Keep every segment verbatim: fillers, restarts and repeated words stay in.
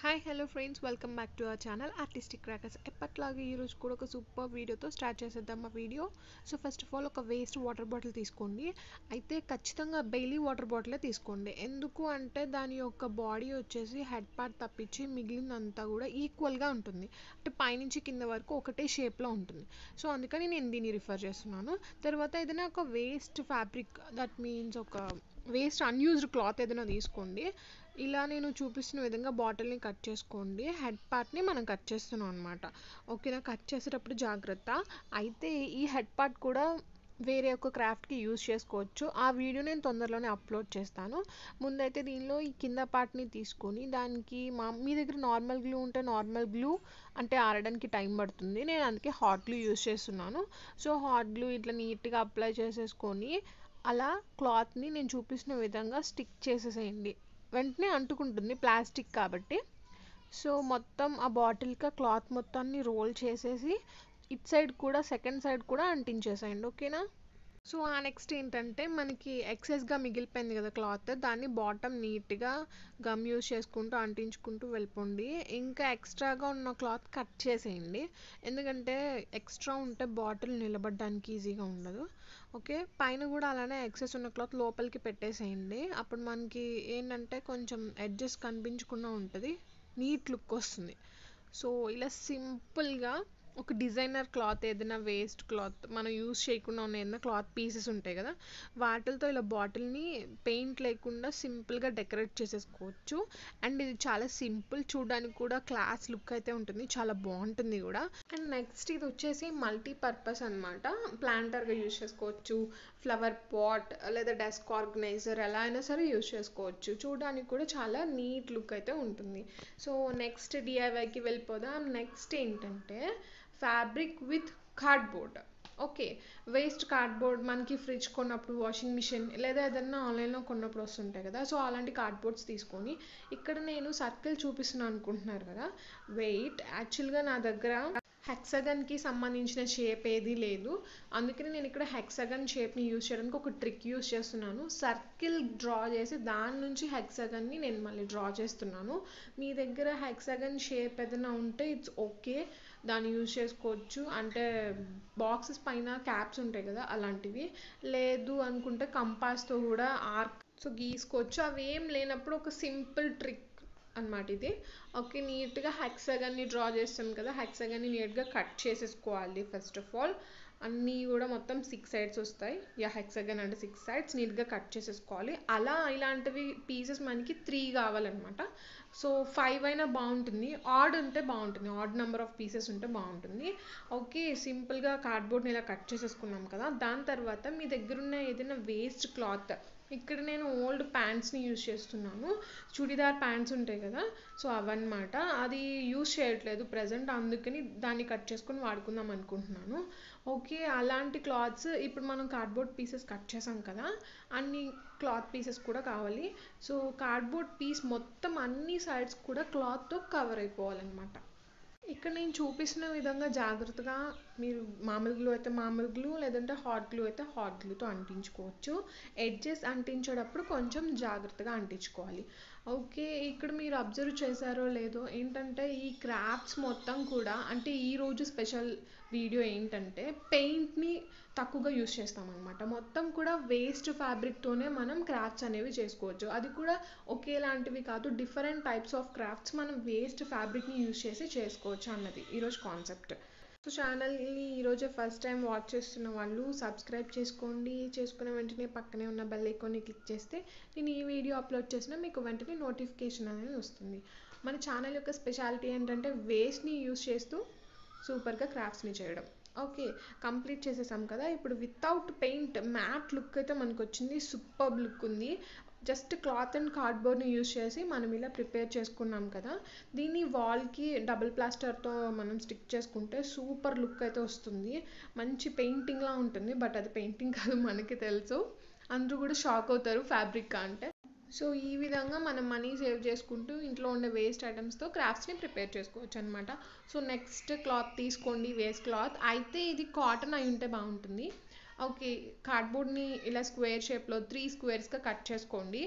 Hi hello friends, welcome back to our channel artistic crackers. ఎప్పట్లాగే ఈరోజు కూడా ఒక సూపర్ వీడియోతో స్టార్ట్ చేసేద్దాం మా వీడియో. సో ఫస్ట్ ఆఫ్ ఆల్ ఒక వేస్ట్ వాటర్ బాటిల్ తీసుకోండి. అయితే ఖచ్చితంగా బెయిలీ వాటర్ బాటిలే తీసుకోండి. ఎందుకు అంటే దాని యొక్క బాడీ వచ్చేసి హెడ్ పార్ట్ తప్పించి మిగిలినంతా కూడా ఈక్వల్గా ఉంటుంది. అంటే పైనుంచి కింద వరకు ఒకటే షేప్లో ఉంటుంది. సో అందుకని నేను దీన్ని రిఫర్ చేస్తున్నాను. తర్వాత ఏదైనా ఒక వేస్ట్ ఫ్యాబ్రిక్, దట్ మీన్స్ ఒక వేస్ట్ అన్యూజ్డ్ క్లాత్ ఏదైనా తీసుకోండి. ఇలా నేను చూపిస్తున్న విధంగా బాటిల్ని కట్ చేసుకోండి. హెడ్ పార్ట్ని మనం కట్ చేస్తున్నాం అనమాట. ఓకేనా? కట్ చేసేటప్పుడు జాగ్రత్త. అయితే ఈ హెడ్ పార్ట్ కూడా వేరే ఒక క్రాఫ్ట్కి యూజ్ చేసుకోవచ్చు. ఆ వీడియో నేను తొందరలోనే అప్లోడ్ చేస్తాను. ముందైతే దీనిలో ఈ కింద పార్ట్ని తీసుకొని దానికి మా మీ దగ్గర నార్మల్ గ్లూ ఉంటే నార్మల్ గ్లూ, అంటే ఆరడానికి టైం పడుతుంది. నేను అందుకే హాట్ గ్లూ యూజ్ చేస్తున్నాను. సో హాట్ గ్లూ ఇట్లా నీట్గా అప్లై చేసేసుకొని అలా క్లాత్ని నేను చూపిస్తున్న విధంగా స్టిక్ చేసేసేయండి. వెంటనే అంటుకుంటుంది, ప్లాస్టిక్ కాబట్టి. సో మొత్తం ఆ బాటిల్కి క్లాత్ మొత్తాన్ని రోల్ చేసేసి ఇట్ సైడ్ కూడా సెకండ్ సైడ్ కూడా అంటించేసేయండి. ఓకేనా? సో ఆ నెక్స్ట్ ఏంటంటే మనకి ఎక్సెస్గా మిగిలిపోయింది కదా క్లాత్, దాన్ని బాటమ్ నీట్గా గమ్ యూజ్ చేసుకుంటూ అంటించుకుంటూ వెళ్ళిపోండి. ఇంకా ఎక్స్ట్రాగా ఉన్న క్లాత్ కట్ చేసేయండి. ఎందుకంటే ఎక్స్ట్రా ఉంటే బాటిల్ నిలబడడానికి ఈజీగా ఉండదు. ఓకే, పైన కూడా అలానే ఎక్సెస్ ఉన్న క్లాత్ లోపలికి పెట్టేసేయండి. అప్పుడు మనకి ఏంటంటే కొంచెం ఎడ్జెస్ కనిపించకుండా ఉంటుంది, నీట్ లుక్ వస్తుంది. సో ఇలా సింపుల్గా ఒక డిజైనర్ క్లాత్, ఏదైనా వేస్ట్ క్లాత్ మనం యూజ్ చేయకుండా ఉన్న ఏదైనా క్లాత్ పీసెస్ ఉంటాయి కదా, వాటితో ఇలా బాటిల్ని పెయింట్ లేకుండా సింపుల్గా డెకరేట్ చేసేసుకోవచ్చు. అండ్ ఇది చాలా సింపుల్, చూడడానికి కూడా క్లాస్ లుక్ అయితే ఉంటుంది, చాలా బాగుంటుంది కూడా. అండ్ నెక్స్ట్ ఇది వచ్చేసి మల్టీపర్పస్ అనమాట. ప్లాంటర్గా యూజ్ చేసుకోవచ్చు, ఫ్లవర్ పాట్ లేదా డెస్క్ ఆర్గనైజర్ ఎలా అయినా సరే యూజ్ చేసుకోవచ్చు. చూడడానికి కూడా చాలా నీట్ లుక్ అయితే ఉంటుంది. సో నెక్స్ట్ డిఐవైకి వెళ్ళిపోదాం. నెక్స్ట్ ఏంటంటే fabric with cardboard. Okay, waste cardboard మనకి ఫ్రిడ్జ్ కొన్నప్పుడు, వాషింగ్ మిషన్ లేదా ఏదైనా ఆన్లైన్లో కొన్నప్పుడు వస్తుంటాయి కదా. సో అలాంటి కార్డ్బోర్డ్స్ తీసుకొని, ఇక్కడ నేను సర్కిల్ చూపిస్తున్నాను అనుకుంటున్నారు కదా, వెయిట్ యాక్చువల్గా నా దగ్గర హెక్సగన్కి సంబంధించిన షేప్ ఏది లేదు. అందుకని నేను ఇక్కడ హెక్సగన్ షేప్ని యూజ్ చేయడానికి ఒక ట్రిక్ యూజ్ చేస్తున్నాను. సర్కిల్ డ్రా చేసి దాని నుంచి హెక్సగన్ని నేను మళ్ళీ డ్రా చేస్తున్నాను. మీ దగ్గర హెక్సగన్ షేప్ ఏదైనా ఉంటే ఇట్స్ ఓకే, దాన్ని యూజ్ చేసుకోవచ్చు. అంటే బాక్సెస్ పైన క్యాప్స్ ఉంటాయి కదా అలాంటివి. లేదు అనుకుంటే కంపాస్తో కూడా ఆర్క్ సో గీసుకోవచ్చు. అవి ఏం లేనప్పుడు ఒక సింపుల్ ట్రిక్ అనమాట ఇది. ఓకే, నీట్గా హెక్సగన్ని డ్రా చేస్తాం కదా, హెక్సగన్ని నీట్గా కట్ చేసేసుకోవాలి. ఫస్ట్ ఆఫ్ ఆల్ అన్నీ కూడా మొత్తం సిక్స్ సైడ్స్ వస్తాయి. యా, హెక్సగన్ అంటే సిక్స్ సైడ్స్ నీట్గా కట్ చేసేసుకోవాలి. అలా ఇలాంటివి పీసెస్ మనకి త్రీ కావాలన్నమాట. సో ఫైవ్ అయినా బాగుంటుంది, ఆడ్ ఉంటే బాగుంటుంది, ఆడ్ నెంబర్ ఆఫ్ పీసెస్ ఉంటే బాగుంటుంది. ఓకే, సింపుల్గా కార్డ్బోర్డ్ని ఇలా కట్ చేసేసుకున్నాం కదా. దాని తర్వాత మీ దగ్గర ఉన్న ఏదైనా వేస్ట్ క్లాత్, ఇక్కడ నేను ఓల్డ్ ప్యాంట్స్ని యూజ్ చేస్తున్నాను, చుడిదార్ ప్యాంట్స్ ఉంటాయి కదా, సో అవన్నమాట. అది యూజ్ చేయట్లేదు ప్రజెంట్, అందుకని దాన్ని కట్ చేసుకొని వాడుకుందాం అనుకుంటున్నాను. ఓకే, అలాంటి క్లాత్స్ ఇప్పుడు మనం కార్డ్బోర్డ్ పీసెస్ కట్ చేసాం కదా, అన్ని క్లాత్ పీసెస్ కూడా కావాలి. సో కార్డ్బోర్డ్ పీస్ మొత్తం అన్ని సైడ్స్ కూడా క్లాత్తో కవర్ అయిపోవాలన్నమాట. ఇక్కడ నేను చూపిస్తున్న విధంగా జాగ్రత్తగా మీరు మామూలు గ్లూ అయితే మామూలు గ్లూ, లేదంటే హాట్ గ్లూ అయితే హాట్ గ్లూతో అంటించుకోవచ్చు. ఎడ్జెస్ అంటించేటప్పుడు కొంచెం జాగ్రత్తగా అంటించుకోవాలి. ఓకే, ఇక్కడ మీరు అబ్జర్వ్ చేశారో లేదో, ఏంటంటే ఈ క్రాఫ్ట్స్ మొత్తం కూడా, అంటే ఈరోజు స్పెషల్ వీడియో ఏంటంటే పెయింట్ని తక్కువగా యూజ్ చేస్తామన్నమాట. మొత్తం కూడా వేస్ట్ ఫ్యాబ్రిక్తోనే మనం క్రాఫ్ట్స్ అనేవి చేసుకోవచ్చు. అది కూడా ఒకేలాంటివి కాదు, డిఫరెంట్ టైప్స్ ఆఫ్ క్రాఫ్ట్స్ మనం వేస్ట్ ఫ్యాబ్రిక్ని యూజ్ చేసి చేసుకోవచ్చు అన్నది ఈరోజు కాన్సెప్ట్. సో ఛానల్ని ఈరోజే ఫస్ట్ టైం వాచ్ చేస్తున్న వాళ్ళు సబ్స్క్రైబ్ చేసుకోండి. చేసుకున్న వెంటనే పక్కనే ఉన్న బెల్ ఐకాన్ని క్లిక్ చేస్తే నేను ఈ వీడియో అప్లోడ్ చేసినా మీకు వెంటనే నోటిఫికేషన్ అనేది వస్తుంది. మన ఛానల్ యొక్క స్పెషాలిటీ ఏంటంటే వేస్ట్ని యూజ్ చేస్తూ సూపర్గా క్రాఫ్ట్స్ని చేయడం. ఓకే, కంప్లీట్ చేసేసాం కదా. ఇప్పుడు వితౌట్ పెయింట్ మ్యాట్ లుక్ అయితే మనకు వచ్చింది, సూపర్ లుక్ ఉంది. జస్ట్ క్లాత్ అండ్ కార్డ్బోర్డ్ని యూజ్ చేసి మనం ఇలా ప్రిపేర్ చేసుకున్నాం కదా, దీన్ని వాల్కి డబుల్ ప్లాస్టర్తో మనం స్టిక్ చేసుకుంటే సూపర్ లుక్ అయితే వస్తుంది. మంచి పెయింటింగ్లా ఉంటుంది, బట్ అది పెయింటింగ్ కాదు మనకి తెలుసు. అందరూ కూడా షాక్ అవుతారు ఫ్యాబ్రిక్ అంటే. సో ఈ విధంగా మనం మనీ సేవ్ చేసుకుంటూ ఇంట్లో ఉండే వేస్ట్ ఐటమ్స్తో క్రాఫ్ట్స్ని ప్రిపేర్ చేసుకోవచ్చు అనమాట. సో నెక్స్ట్ క్లాత్ తీసుకోండి, వేస్ట్ క్లాత్. అయితే ఇది కాటన్ అయి ఉంటే బాగుంటుంది. ఓకే, కార్డ్బోర్డ్ని ఇలా స్క్వేర్ షేప్లో త్రీ స్క్వేర్స్గా కట్ చేసుకోండి.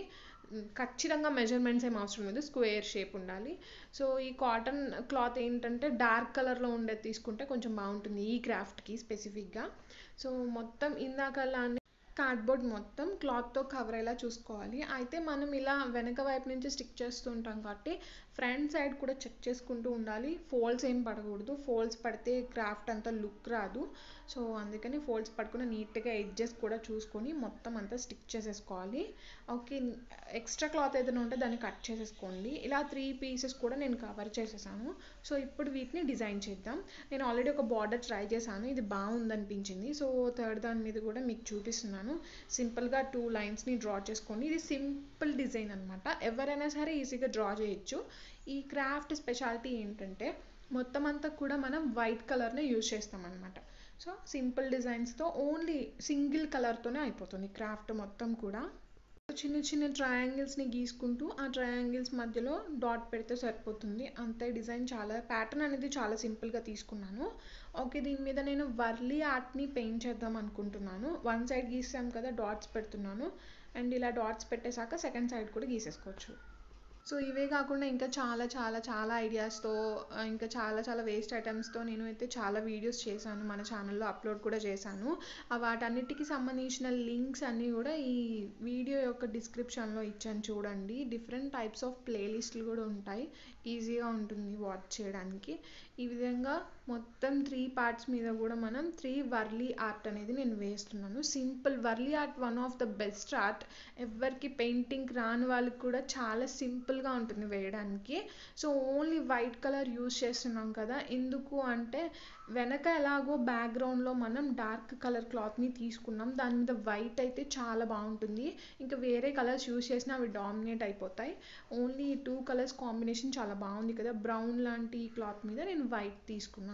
ఖచ్చితంగా మెజర్మెంట్స్ ఏం అవసరం లేదు, స్క్వేర్ షేప్ ఉండాలి. సో ఈ కాటన్ క్లాత్ ఏంటంటే డార్క్ కలర్లో ఉండేది తీసుకుంటే కొంచెం బాగుంటుంది ఈ క్రాఫ్ట్కి స్పెసిఫిక్గా. సో మొత్తం ఇందాకలా కార్డ్బోర్డ్ మొత్తం క్లాత్తో కవర్ అయ్యేలా చూసుకోవాలి. అయితే మనం ఇలా వెనక వైపు నుంచి స్టిక్ చేస్తూ ఉంటాం కాబట్టి ఫ్రంట్ సైడ్ కూడా చెక్ చేసుకుంటూ ఉండాలి. ఫోల్డ్స్ ఏం పడకూడదు, ఫోల్డ్స్ పడితే క్రాఫ్ట్ అంతా లుక్ రాదు. సో అందుకని ఫోల్డ్స్ పడకుండా నీట్గా ఎడ్జెస్ కూడా చూసుకొని మొత్తం అంతా స్టిక్ చేసేసుకోవాలి. ఓకే, ఎక్స్ట్రా క్లాత్ ఏదైనా ఉంటే దాన్ని కట్ చేసేసుకోండి. ఇలా త్రీ పీసెస్ కూడా నేను కవర్ చేసేసాను. సో ఇప్పుడు వీటిని డిజైన్ చేద్దాం. నేను ఆల్రెడీ ఒక బార్డర్ ట్రై చేశాను, ఇది బాగుందనిపించింది. సో థర్డ్ దాని మీద కూడా మీకు చూపిస్తున్నాను. సింపుల్గా టూ లైన్స్ని డ్రా చేసుకోండి. ఇది సింపుల్ డిజైన్ అనమాట, ఎవరైనా సరే ఈజీగా డ్రా చేయొచ్చు. ఈ క్రాఫ్ట్ స్పెషాలిటీ ఏంటంటే మొత్తం అంతా కూడా మనం వైట్ కలర్ని యూజ్ చేస్తాం అనమాట. సో సింపుల్ డిజైన్స్తో ఓన్లీ సింగిల్ కలర్తోనే అయిపోతుంది క్రాఫ్ట్ మొత్తం కూడా. చిన్న చిన్న ట్రయాంగిల్స్ని గీసుకుంటూ ఆ ట్రయాంగిల్స్ మధ్యలో డాట్ పెడితే సరిపోతుంది అంతే. డిజైన్ చాలా, ప్యాటర్న్ అనేది చాలా సింపుల్గా తీసుకున్నాను. ఓకే, దీని మీద నేను వర్లీ ఆర్ట్ని పెయింట్ చేద్దాం అనుకుంటున్నాను. వన్ సైడ్ గీసాం కదా, డాట్స్ పెడుతున్నాను. అండ్ ఇలా డాట్స్ పెట్టేశాక సెకండ్ సైడ్ కూడా గీసేసుకోవచ్చు. సో ఇవే కాకుండా ఇంకా చాలా చాలా చాలా ఐడియాస్తో, ఇంకా చాలా చాలా వేస్ట్ ఐటమ్స్తో నేను అయితే చాలా వీడియోస్ చేశాను, మన ఛానల్లో అప్లోడ్ కూడా చేశాను. వాటన్నిటికి సంబంధించిన లింక్స్ అన్నీ కూడా ఈ వీడియో యొక్క డిస్క్రిప్షన్లో ఇచ్చాను చూడండి. డిఫరెంట్ టైప్స్ ఆఫ్ ప్లేలిస్ట్లు కూడా ఉంటాయి, ఈజీగా ఉంటుంది వాచ్ చేయడానికి. ఈ విధంగా మొత్తం త్రీ పార్ట్స్ మీద కూడా మనం త్రీ వర్లీ ఆర్ట్ అనేది నేను వేస్తున్నాను. Simple Warli art one of the best art. ఎవరికి పెయింటింగ్ రాని వాళ్ళకి కూడా చాలా సింపుల్గా ఉంటుంది వేయడానికి. So only white colour use చేస్తున్నాం కదా, ఎందుకు అంటే వెనక ఎలాగో బ్యాక్గ్రౌండ్లో మనం డార్క్ కలర్ క్లాత్ని తీసుకున్నాం, దాని మీద వైట్ అయితే చాలా బాగుంటుంది. ఇంకా వేరే కలర్స్ యూజ్ చేసినా అవి డామినేట్ అయిపోతాయి. ఓన్లీ టూ కలర్స్ కాంబినేషన్ చాలా బాగుంది కదా. బ్రౌన్ లాంటి క్లాత్ మీద నేను వైట్ తీసుకున్నాను.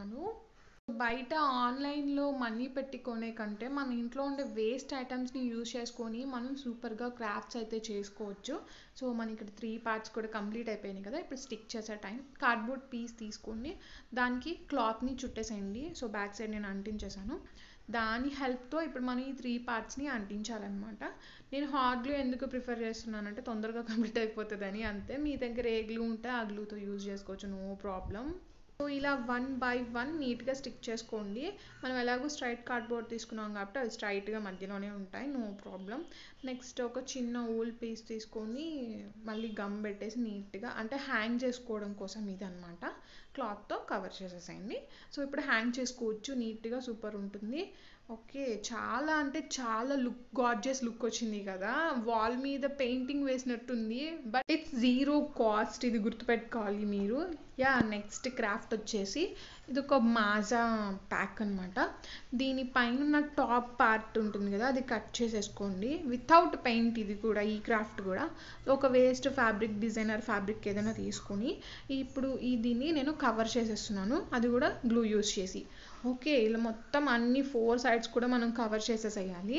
బయట ఆన్లైన్లో మనీ పెట్టి కొనే కంటే మన ఇంట్లో ఉండే వేస్ట్ ఐటమ్స్ని యూజ్ చేసుకొని మనం సూపర్గా క్రాఫ్ట్స్ అయితే చేసుకోవచ్చు. సో మన ఇక్కడ త్రీ పార్ట్స్ కూడా కంప్లీట్ అయిపోయినాయి కదా. ఇప్పుడు స్టిక్ చేసే టైం, కార్డ్బోర్డ్ పీస్ తీసుకొని దానికి క్లాత్ని చుట్టేసేయండి. సో బ్యాక్ సైడ్ నేను అంటించేసాను. దాని హెల్ప్తో ఇప్పుడు మనం ఈ త్రీ పార్ట్స్ని అంటించాలన్నమాట. నేను హాట్ గ్లూ ఎందుకు ప్రిఫర్ చేస్తున్నానంటే తొందరగా కంప్లీట్ అయిపోతుందని, అంతే. మీ దగ్గర ఏ గ్లూ ఉంటే ఆ గ్లూతో యూజ్ చేసుకోవచ్చు, నో ప్రాబ్లం. సో ఇలా వన్ బై వన్ నీట్గా స్టిక్ చేసుకోండి. మనం ఎలాగో స్ట్రైట్ కార్డ్బోర్డ్ తీసుకున్నాం కాబట్టి అవి స్ట్రైట్గా మధ్యలోనే ఉంటాయి, నో ప్రాబ్లం. నెక్స్ట్ ఒక చిన్న ఊల్ పీస్ తీసుకొని మళ్ళీ గమ్ పెట్టేసి నీట్గా, అంటే హ్యాంగ్ చేసుకోవడం కోసం ఇది అనమాట, క్లాత్తో కవర్ చేసేసేయండి. సో ఇప్పుడు హ్యాంగ్ చేసుకోవచ్చు, నీట్గా సూపర్ ఉంటుంది. ఓకే, చాలా అంటే చాలా లుక్, గార్జియస్ లుక్ వచ్చింది కదా. వాల్ మీద పెయింటింగ్ వేసినట్టుంది, బట్ ఇట్స్ జీరో కాస్ట్, ఇది గుర్తుపెట్టుకోవాలి మీరు. యా, నెక్స్ట్ క్రాఫ్ట్ వచ్చేసి ఇది ఒక మాజా ప్యాక్ అనమాట. దీనిపైన ఉన్న టాప్ పార్ట్ ఉంటుంది కదా, అది కట్ చేసేసుకోండి వితౌట్ పెయింట్. ఇది కూడా, ఈ క్రాఫ్ట్ కూడా ఒక వేస్ట్ ఫ్యాబ్రిక్, డిజైనర్ ఫ్యాబ్రిక్ ఏదైనా తీసుకొని ఇప్పుడు ఈ దీన్ని నేను కవర్ చేసేస్తున్నాను, అది కూడా గ్లూ యూస్ చేసి. ఓకే, ఇలా మొత్తం అన్ని ఫోర్ సైడ్స్ కూడా మనం కవర్ చేసేసేయాలి.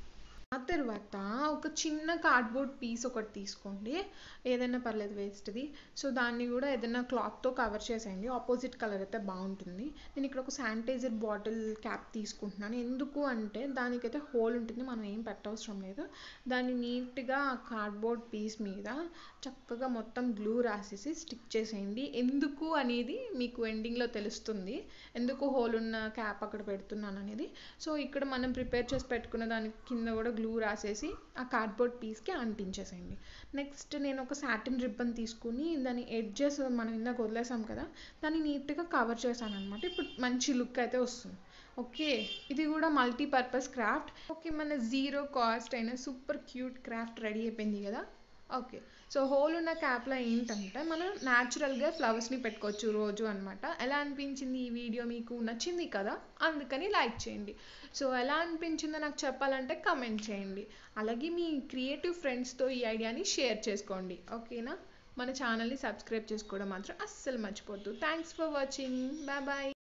ఆ తర్వాత ఒక చిన్న కార్డ్బోర్డ్ పీస్ ఒకటి తీసుకోండి, ఏదైనా పర్లేదు వేస్ట్ది. సో దాన్ని కూడా ఏదైనా క్లాత్తో కవర్ చేసేయండి, ఆపోజిట్ కలర్ అయితే బాగుంటుంది. నేను ఇక్కడ ఒక శానిటైజర్ బాటిల్ క్యాప్ తీసుకుంటున్నాను, ఎందుకు అంటే దానికైతే హోల్ ఉంటుంది, మనం ఏం పెట్టవసరం లేదు. దాన్ని నీట్గా ఆ కార్డ్బోర్డ్ పీస్ మీద చక్కగా మొత్తం గ్లూ రాసేసి స్టిక్ చేసేయండి. ఎందుకు అనేది మీకు ఎండింగ్లో తెలుస్తుంది, ఎందుకు హోల్ ఉన్న క్యాప్ అక్కడ పెడుతున్నాను అనేది. సో ఇక్కడ మనం ప్రిపేర్ చేసి పెట్టుకున్న దాని కింద కూడా గ్లూ రాసేసి ఆ కార్డ్బోర్డ్ పీస్కి అంటించేసేయండి. నెక్స్ట్ నేను ఒక సాటిన్ రిబ్బన్ తీసుకుని దాని ఎడ్జెస్ మనం ఇందాక వదిలేసాం కదా, దాన్ని నీట్గా కవర్ చేశాను అనమాట. ఇప్పుడు మంచి లుక్ అయితే వస్తుంది. ఓకే, ఇది కూడా మల్టీపర్పస్ క్రాఫ్ట్. ఓకే, మన జీరో కాస్ట్ అయిన సూపర్ క్యూట్ క్రాఫ్ట్ రెడీ అయిపోయింది కదా. ఓకే, సో హోల్ ఉన్న క్యాప్లో ఏంటంటే మనం న్యాచురల్గా ఫ్లవర్స్ని పెట్టుకోవచ్చు రోజు అనమాట. ఎలా అనిపించింది ఈ వీడియో, మీకు నచ్చింది కదా, అందుకని లైక్ చేయండి. సో ఎలా అనిపించిందో నాకు చెప్పాలంటే కమెంట్ చేయండి. అలాగే మీ క్రియేటివ్ ఫ్రెండ్స్తో ఈ ఐడియాని షేర్ చేసుకోండి, ఓకేనా. మన ఛానల్ని సబ్స్క్రైబ్ చేసుకోవడం మాత్రం అస్సలు మర్చిపోద్దు. Thanks for watching, bye bye.